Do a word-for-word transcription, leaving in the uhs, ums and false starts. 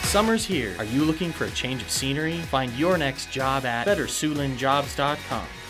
Summer's here. Are you looking for a change of scenery? Find your next job at better siouxland jobs dot com.